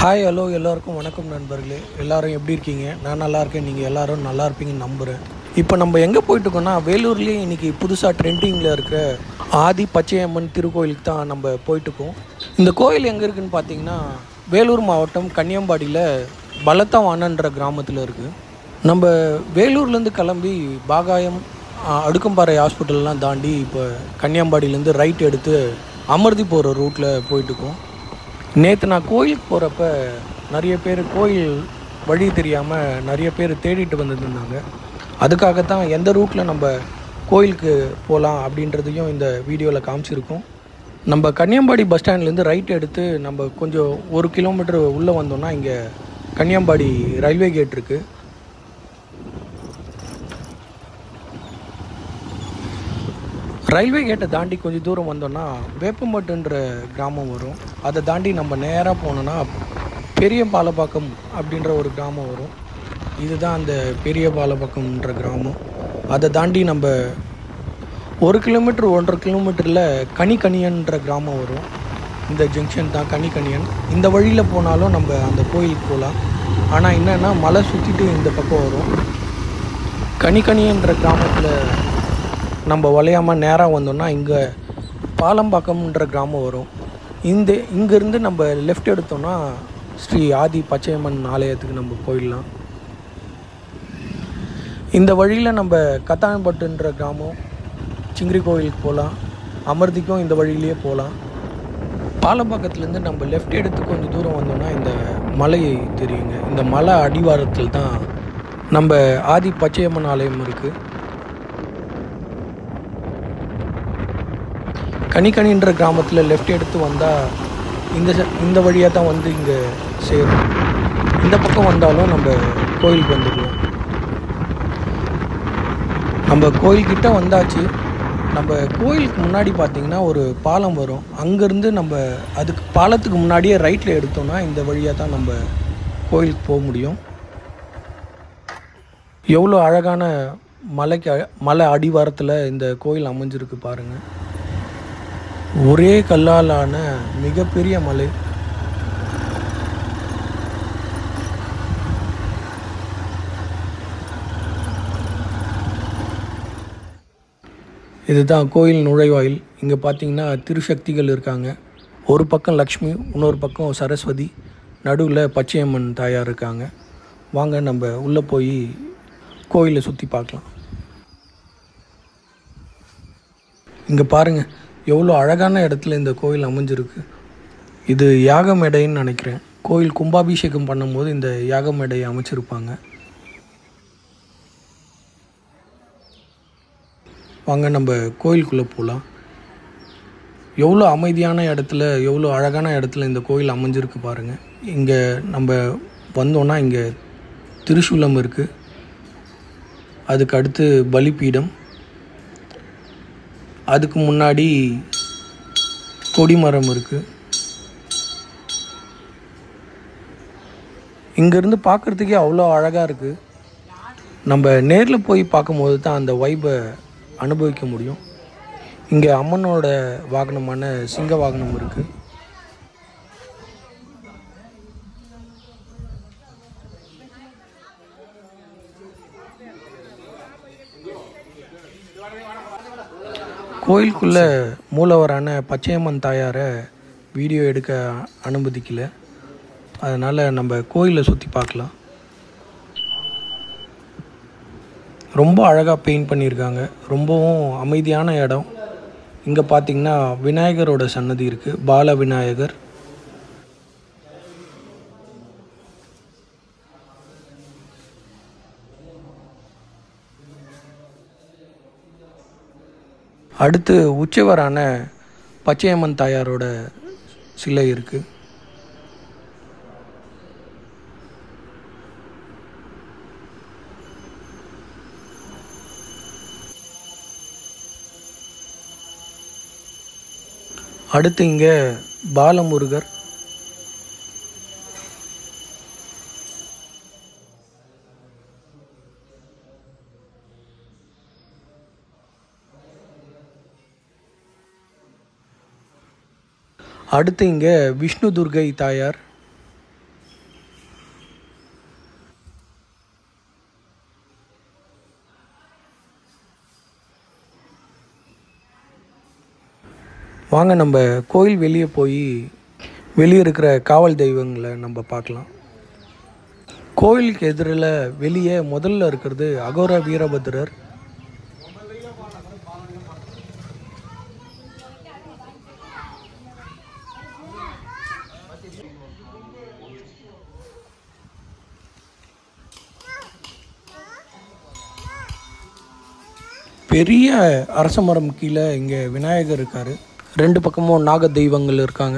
Hi hello எல்லோருக்கும் வணக்கம் நண்பர்களே. எல்லோரும் எப்படி இருக்கீங்க? நான் நல்லா இருக்கேன். நீங்கள் எல்லோரும் நல்லா இருப்பீங்கன்னு நம்புகிறேன். இப்போ நம்ம எங்கே போயிட்டுருக்கோன்னா, வேலூர்லேயே இன்றைக்கி புதுசாக ட்ரெண்டிங்கில் இருக்கிற ஆதி பச்சையம்மன் திருக்கோயிலுக்கு தான் நம்ம போயிட்டுருக்கோம். இந்த கோயில் எங்கே இருக்குதுன்னு பார்த்தீங்கன்னா, வேலூர் மாவட்டம் கன்னியாம்பாடியில் பலத்தவானன்ற கிராமத்தில் இருக்குது. நம்ம வேலூர்லேருந்து கிளம்பி பாகாயம் அடுக்கம்பாறை ஹாஸ்பிட்டல்லாம் தாண்டி இப்போ கன்னியாம்பாடியிலேருந்து ரைட் எடுத்து அமர்தி போகிற ரூட்டில் போயிட்டுருக்கோம். நேற்று நான் கோயிலுக்கு போகிறப்ப நிறைய பேர் கோயில் வழி தெரியாமல் நிறைய பேர் தேடிட்டு வந்துருந்தாங்க. அதுக்காகத்தான் எந்த ரூட்டில் நம்ம கோயிலுக்கு போகலாம் அப்படின்றதையும் இந்த வீடியோவில் காமிச்சிருக்கோம். நம்ம கன்னியாம்பாடி பஸ் ஸ்டாண்ட்லேருந்து ரைட் எடுத்து நம்ம கொஞ்சம் 1 கிலோமீட்டர் உள்ளே வந்தோம்னா இங்கே கன்னியாம்பாடி ரயில்வே கேட் இருக்குது. ரயில்வே கேட்டை தாண்டி கொஞ்சம் தூரம் வந்தோன்னா வேப்பம்பட்டுன்ற கிராமம் வரும். அதை தாண்டி நம்ம நேராக போனோன்னா பெரிய பாலப்பாக்கம் அப்படின்ற ஒரு கிராமம் வரும். இதுதான் அந்த பெரிய பாலப்பாக்கம்ன்ற கிராமம். அதை தாண்டி நம்ம 1 கிலோமீட்டர் 1.5 கிலோமீட்டரில் கனிக்கனியன்ற கிராமம் வரும். இந்த ஜங்ஷன் தான் கனிக்கனியன். இந்த வழியில் போனாலும் நம்ம அந்த கோயிலுக்கு போகலாம். ஆனால் என்னென்னா மலை சுற்றிட்டு இந்த பக்கம் வரும். கனிக்கனியன்ற கிராமத்தில் நம்ம வளையாமல் நேராக வந்தோம்னா இங்கே பாலம்பாக்கம்ன்ற கிராமம் வரும். இங்கேருந்து நம்ம லெஃப்ட் எடுத்தோம்னா ஸ்ரீ ஆதி பச்சையம்மன் ஆலயத்துக்கு நம்ம போயிடலாம். இந்த வழியில் நம்ம கத்தான்பட்டுன்ற கிராமம் சிங்கிரி கோயிலுக்கு போகலாம். அமர்திக்கும் இந்த வழியிலேயே போகலாம். பாலம்பாக்கத்துலேருந்து நம்ம லெஃப்ட் எடுத்து கொஞ்சம் தூரம் வந்தோம்னா இந்த மலை தெரியுங்க. இந்த மலை அடிவாரத்தில் தான் நம்ம ஆதி பச்சையம்மன் ஆலயம் இருக்குது. கனிக்கனின்ற கிராமத்தில் லெஃப்ட் எடுத்து வந்தால் இந்த வழியாக தான் வந்து இங்கே சேரும். இந்த பக்கம் வந்தாலும் நம்ம கோயிலுக்கு வந்துடலாம். நம்ம கோயில்கிட்ட வந்தாச்சு. நம்ம கோயிலுக்கு முன்னாடி பார்த்திங்கன்னா ஒரு பாலம் வரும். அங்கேருந்து நம்ம அதுக்கு பாலத்துக்கு முன்னாடியே ரைட்டில் எடுத்தோம்னா இந்த வழியாக தான் நம்ம கோயிலுக்கு போக முடியும். எவ்வளோ அழகான மலை அடிவாரத்தில் இந்த கோயில் அமைஞ்சிருக்கு பாருங்கள். ஒரே கல்லாலான மிகப்பெரிய மலை. இதுதான் கோயில் நுழைவாயில். இங்கே பார்த்தீங்கன்னா திருசக்திகள் இருக்காங்க. ஒரு பக்கம் லக்ஷ்மி, இன்னொரு பக்கம் சரஸ்வதி, நடுவில் பச்சையம்மன் தாயார் இருக்காங்க. வாங்க நம்ம உள்ளே போய் கோயிலை சுற்றி பார்க்கலாம். இங்கே பாருங்கள் எவ்வளோ அழகான இடத்துல இந்த கோயில் அமைஞ்சிருக்கு. இது யாக மேடைன்னு நினைக்கிறேன். கோயில் கும்பாபிஷேகம் பண்ணும்போது இந்த யாக மேடையை அமைச்சிருப்பாங்க. வாங்க நம்ம கோயிலுக்குள்ளே போகலாம். எவ்வளோ அமைதியான இடத்துல, எவ்வளோ அழகான இடத்துல இந்த கோயில் அமைஞ்சிருக்கு பாருங்கள். இங்கே நம்ம வந்தோன்னா இங்கே திரிசூலம் இருக்குது. அதுக்கு அடுத்து பலிபீடம், அதுக்கு முன்னாடி கொடிமரம் இருக்குது. இங்கேருந்து பார்க்குறதுக்கே அவ்வளோ அழகாக இருக்குது. நம்ம நேரில் போய் பார்க்கும்போது தான் அந்த வைப்பை அனுபவிக்க முடியும். இங்கே அம்மனோட வாகனமான சிங்க வாகனம் இருக்குது. கோயிலுக்குள்ளே மூலவரான பச்சையம்மன் தாயாரை வீடியோ எடுக்க அனுமதிக்கலை. அதனால் நம்ம கோயிலை சுற்றி பார்க்கலாம். ரொம்ப அழகாக பெயிண்ட் பண்ணியிருக்காங்க. ரொம்பவும் அமைதியான இடம். இங்கே பார்த்திங்கன்னா விநாயகரோட சன்னதி இருக்குது. பால விநாயகர். அடுத்து உற்சவரான பச்சையம்மன் தாயாரோட சிலை இருக்குது. அடுத்து இங்கே பாலமுருகர். அடுத்து இங்கே விஷ்ணு துர்கை தாயார். வாங்க நம்ம கோயில் வெளியே போய் வெளியே இருக்கிற காவல் தெய்வங்களை நம்ம பார்க்கலாம். கோயிலுக்கு எதிரில் வெளியே முதல்ல இருக்கிறது அகோர வீரபத்ரர். பெரிய அரச மரம் கீழே இங்கே விநாயகர் இருக்கார். 2 பக்கமும் நாக தெய்வங்கள் இருக்காங்க.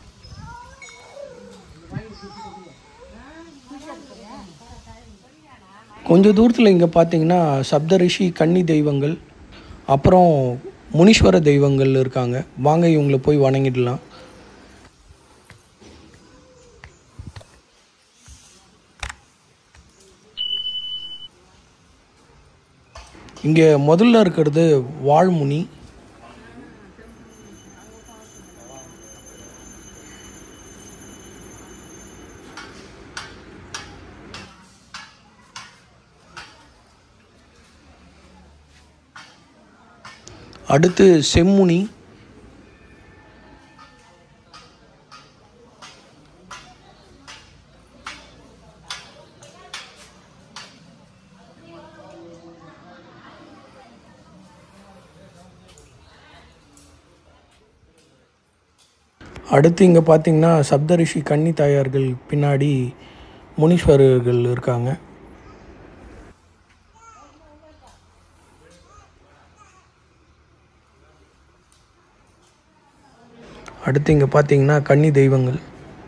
கொஞ்சம் தூரத்தில் இங்கே பார்த்தீங்கன்னா சப்தரிஷி கன்னி தெய்வங்கள், அப்புறம் முனீஸ்வர தெய்வங்கள் இருக்காங்க. வாங்க இவங்களை போய் வணங்கிடலாம். இங்கே முதல்ல இருக்கிறது வாழ்முனி. அடுத்து செம்முனி. அடுத்து இங்கே பார்த்தீங்கன்னா சப்தரிஷி கன்னி தாயார்கள், பின்னாடி முனீஸ்வரர்கள் இருக்காங்க. அடுத்து இங்கே பார்த்தீங்கன்னா கன்னி தெய்வங்கள்.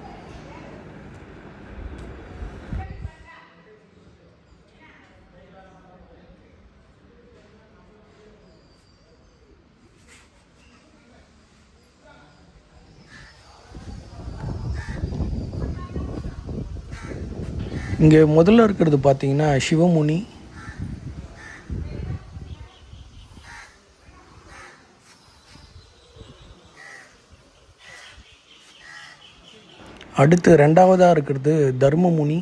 இங்கே முதல்ல இருக்கிறது பார்த்தீங்கன்னா சிவமுனி. அடுத்து 2வதாக இருக்கிறது தர்மமுனி.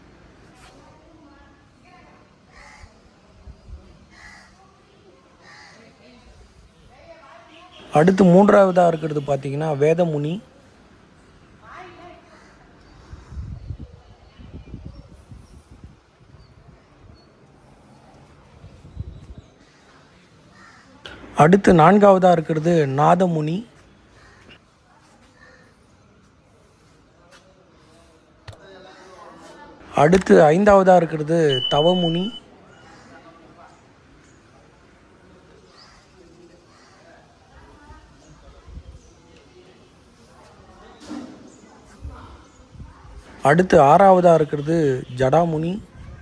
அடுத்து 3வதாக இருக்கிறது பார்த்தீங்கன்னா வேதமுனி. அடுத்து 4வதாக இருக்கிறது நாதமுனி. அடுத்து 5வதாக இருக்கிறது தவமுனி. அடுத்து 6வதாக இருக்கிறது ஜடாமுனி.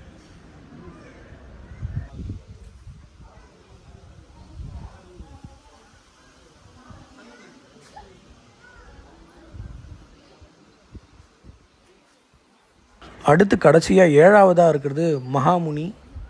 அடுத்து கடைசியாக 7வதாக இருக்கிறது மகாமுனி.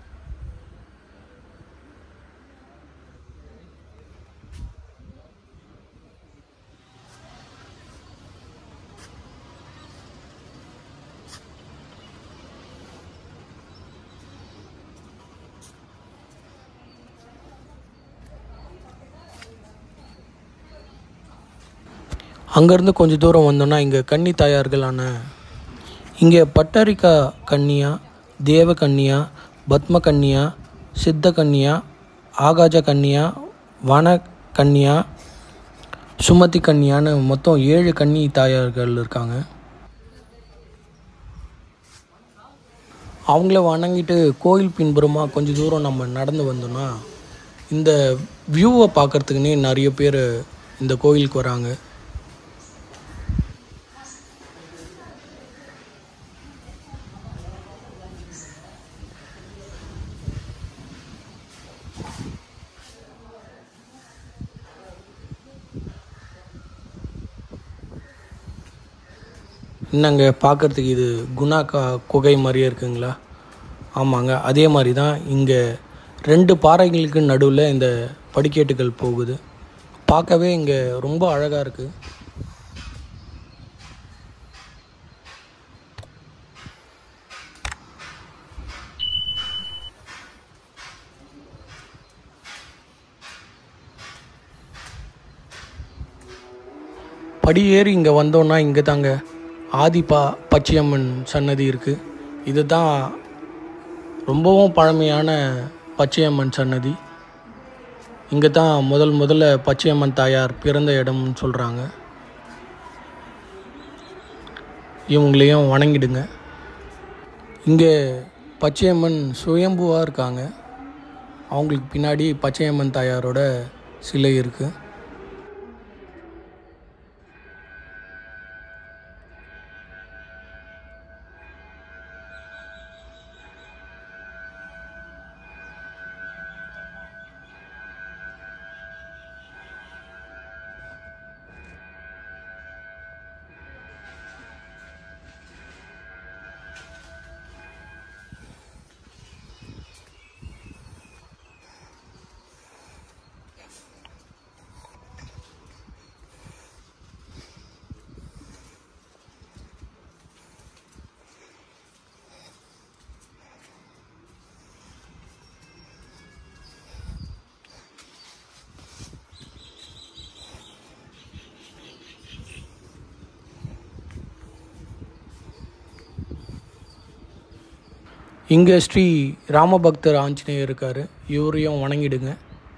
அங்கேருந்து கொஞ்சம் தூரம் வந்தோன்னா இங்கே கன்னி தாயார்களான இங்கே பட்டரிக்கா கன்னியா, தேவ கன்னியா, பத்ம கன்னியா, சித்த கன்னியா, ஆகாஜ கன்னியா, வன கன்னியா, சுமதி கன்னியான்னு மொத்தம் 7 கன்னி தாயார்கள் இருக்காங்க. அவங்கள வணங்கிட்டு கோயில் பின்புறமாக கொஞ்சம் தூரம் நம்ம நடந்து வந்தோம்னா இந்த வியூவை பார்க்குறதுக்குன்னே நிறைய பேர் இந்த கோயிலுக்கு வராங்க. என்னங்க பார்க்குறதுக்கு இது குணா குகை மாதிரியே இருக்குங்களா? ஆமாங்க, அதே மாதிரி தான் இங்கே 2 பாறைகளுக்கு நடுவில் இந்த படிக்கட்டுகள் போகுது. பார்க்கவே இங்கே ரொம்ப அழகாக இருக்குது. படி ஏறி இங்கே வந்தோன்னா இங்கே தாங்க பச்சையம்மன் சன்னதி இருக்குது. இது தான் ரொம்பவும் பழமையான பச்சையம்மன் சன்னதி. இங்கே தான் முதல்ல பச்சையம்மன் தாயார் பிறந்த இடம்னு சொல்கிறாங்க. இவங்களையும் வணங்கிடுங்க. இங்கே பச்சையம்மன் சுயம்புவாக இருக்காங்க. அவங்களுக்கு பின்னாடி பச்சையம்மன் தாயாரோட சிலை இருக்குது. இங்கே ஸ்ரீ ராமபக்தர் ஆஞ்சநேயர் இருக்கார். இவரையும் வணங்கிடுங்க.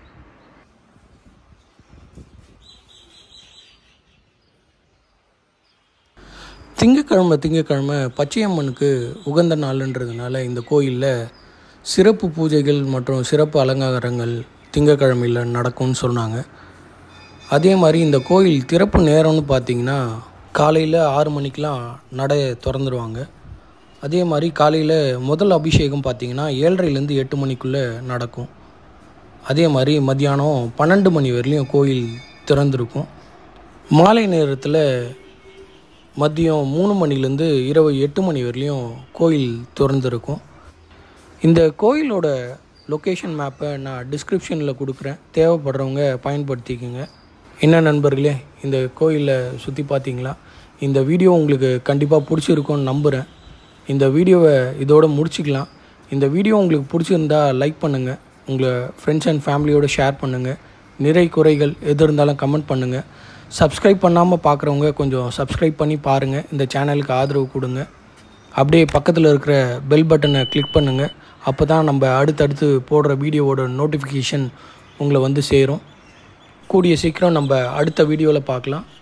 திங்கக்கிழமை பச்சையம்மனுக்கு உகந்த நாளுன்றதுனால இந்த கோயிலில் சிறப்பு பூஜைகள் மற்றும் சிறப்பு அலங்காரங்கள் திங்கக்கிழமையில் நடக்கும்னு சொன்னாங்க. அதே மாதிரி இந்த கோயில் திறப்பு நேரம்னு பார்த்திங்கன்னா காலையில் 6 மணிக்கெலாம் நடை திறந்துருவாங்க. அதே மாதிரி காலையில் முதல் அபிஷேகம் பார்த்திங்கன்னா 7:30லேருந்து 8 மணிக்குள்ளே நடக்கும். அதே மாதிரி மத்தியானம் 12 மணி வரையிலையும் கோயில் திறந்திருக்கும். மாலை நேரத்தில் மதியம் 3 மணிலேருந்து இரவு 8 மணி வரையிலையும் கோயில் திறந்திருக்கும். இந்த கோயிலோட லொக்கேஷன் மேப்பை நான் டிஸ்கிரிப்ஷனில் கொடுக்குறேன். தேவைப்படுறவங்க பயன்படுத்திக்கோங்க. என்ன நண்பர்களே, இந்த கோயிலை சுற்றி பார்த்தீங்களா? இந்த வீடியோ உங்களுக்கு கண்டிப்பாக பிடிச்சிருக்கும்னு நம்புகிறேன். இந்த வீடியோவை இதோடு முடிச்சிக்கலாம். இந்த வீடியோ உங்களுக்கு பிடிச்சிருந்தா லைக் பண்ணுங்கள். உங்களை ஃப்ரெண்ட்ஸ் அண்ட் ஃபேமிலியோடு ஷேர் பண்ணுங்கள். நிறை குறைகள் எது இருந்தாலும் கமெண்ட் பண்ணுங்கள். சப்ஸ்கிரைப் பண்ணாமல் பார்க்குறவங்க கொஞ்சம் சப்ஸ்கிரைப் பண்ணி பாருங்கள். இந்த சேனலுக்கு ஆதரவு கொடுங்க. அப்படியே பக்கத்தில் இருக்கிற பெல் பட்டனை கிளிக் பண்ணுங்கள். அப்போ தான் நம்ம அடுத்தடுத்து போடுற வீடியோவோட நோட்டிஃபிகேஷன் உங்களை வந்து சேரும். கூடிய சீக்கிரம் நம்ம அடுத்த வீடியோவில் பார்க்கலாம்.